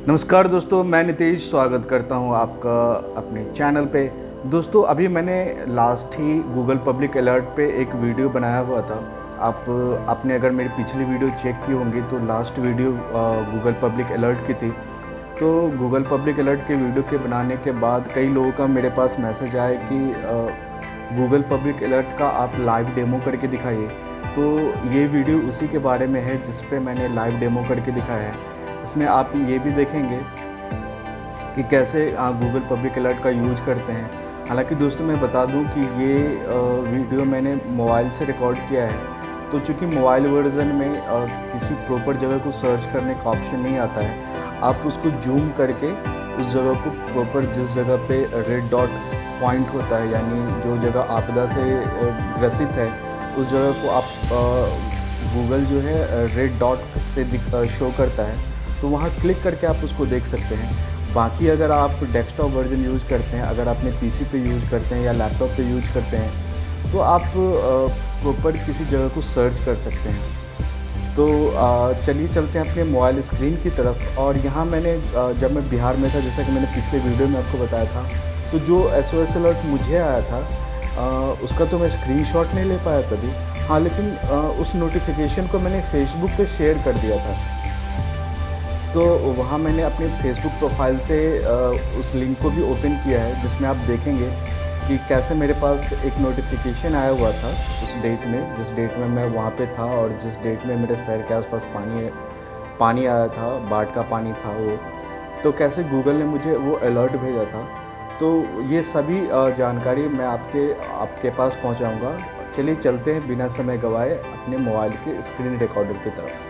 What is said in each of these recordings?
नमस्कार दोस्तों, मैं नितेश स्वागत करता हूं आपका अपने चैनल पे। दोस्तों, अभी मैंने लास्ट ही गूगल पब्लिक अलर्ट पे एक वीडियो बनाया हुआ था। आपने अगर मेरी पिछली वीडियो चेक की होंगी तो last video Google public alert की थी। तो गूगल पब्लिक अलर्ट के वीडियो के बनाने के बाद कई लोगों का मेरे पास मैसेज आया कि गूगल पब्लिक अलर्ट का आप लाइव डेमो करके दिखाइए। तो ये वीडियो उसी के बारे में है जिस पे मैंने लाइव डेमो करके दिखाया है। इसमें आप ये भी देखेंगे कि कैसे गूगल पब्लिक अलर्ट का यूज करते हैं। हालांकि दोस्तों, मैं बता दूं कि ये वीडियो मैंने मोबाइल से रिकॉर्ड किया है, तो चूँकि मोबाइल वर्जन में किसी प्रॉपर जगह को सर्च करने का ऑप्शन नहीं आता है। आप उसको जूम करके उस जगह को प्रॉपर, जिस जगह पे रेड डॉट पॉइंट होता है, यानी जो जगह आपदा से ग्रसित है, उस जगह को आप गूगल जो है रेड डॉट से शो करता है, तो वहाँ क्लिक करके आप उसको देख सकते हैं। बाकी अगर आप डेस्कटॉप वर्जन यूज़ करते हैं, अगर अपने पीसी पे यूज़ करते हैं या लैपटॉप पे यूज़ करते हैं, तो आप प्रॉपर किसी जगह को सर्च कर सकते हैं। तो चलिए चलते हैं अपने मोबाइल स्क्रीन की तरफ। और यहाँ मैंने जब मैं बिहार में था, जैसा कि मैंने पिछले वीडियो में आपको बताया था, तो जो SOS अलर्ट मुझे आया था उसका तो मैं स्क्रीनशॉट नहीं ले पाया तभी। हाँ, लेकिन उस नोटिफिकेशन को मैंने फेसबुक पे शेयर कर दिया था। तो वहाँ मैंने अपने फेसबुक प्रोफाइल से उस लिंक को भी ओपन किया है, जिसमें आप देखेंगे कि कैसे मेरे पास एक नोटिफिकेशन आया हुआ था उस डेट में, जिस डेट में मैं वहाँ पे था और जिस डेट में मेरे शहर के आसपास पानी आया था, बाढ़ का पानी था वो। तो कैसे गूगल ने मुझे वो अलर्ट भेजा था। तो ये सभी जानकारी मैं आपके पास पहुँचाऊँगा। चलिए चलते हैं बिना समय गवाए अपने मोबाइल के स्क्रीन रिकॉर्डर की तरफ।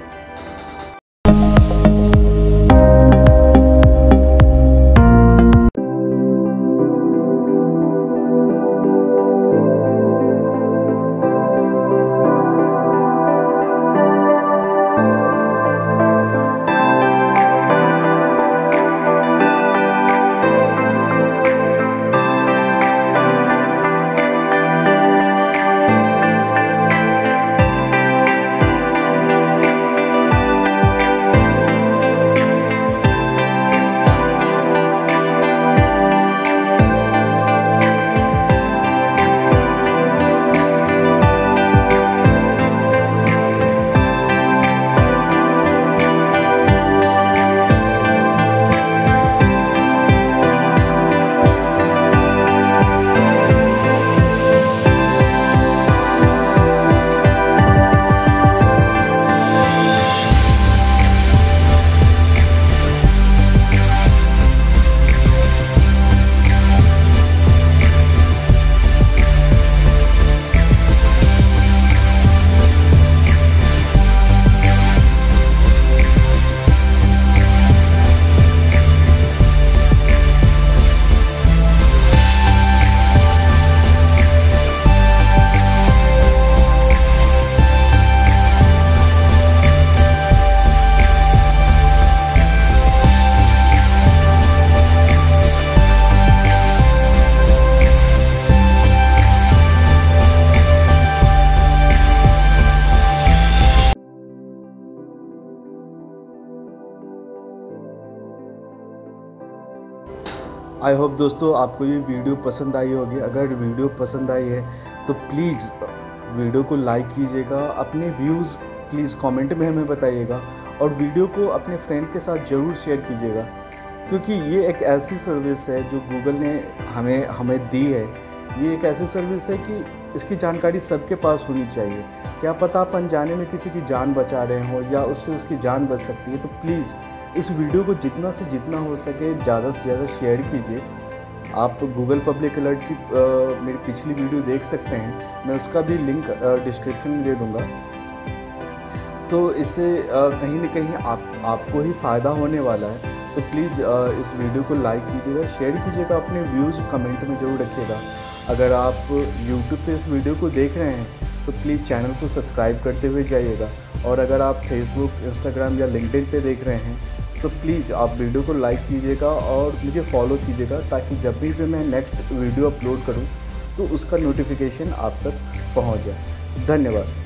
आई होप दोस्तों आपको ये वीडियो पसंद आई होगी। अगर वीडियो पसंद आई है तो प्लीज़ वीडियो को लाइक कीजिएगा, अपने व्यूज़ प्लीज़ कमेंट में हमें बताइएगा, और वीडियो को अपने फ्रेंड के साथ ज़रूर शेयर कीजिएगा, क्योंकि ये एक ऐसी सर्विस है जो गूगल ने हमें दी है। ये एक ऐसी सर्विस है कि इसकी जानकारी सबके पास होनी चाहिए। क्या पता आप अनजाने में किसी की जान बचा रहे हो या उससे उसकी जान बच सकती है। तो प्लीज़ इस वीडियो को जितना से जितना हो सके ज़्यादा से ज़्यादा शेयर कीजिए। आप गूगल पब्लिक अलर्ट की मेरी पिछली वीडियो देख सकते हैं, मैं उसका भी लिंक डिस्क्रिप्शन में दे दूँगा। तो इससे कहीं ना कहीं आपको ही फ़ायदा होने वाला है। तो प्लीज़ इस वीडियो को लाइक कीजिएगा, शेयर कीजिएगा, अपने व्यूज़ कमेंट में ज़रूर रखिएगा। अगर आप यूट्यूब पे इस वीडियो को देख रहे हैं तो प्लीज़ चैनल को सब्सक्राइब करते हुए जाइएगा। और अगर आप फेसबुक, इंस्टाग्राम या लिंक्डइन पे देख रहे हैं तो प्लीज़ आप वीडियो को लाइक कीजिएगा और मुझे फॉलो कीजिएगा, ताकि जब भी मैं नेक्स्ट वीडियो अपलोड करूं तो उसका नोटिफिकेशन आप तक पहुंच जाए। धन्यवाद।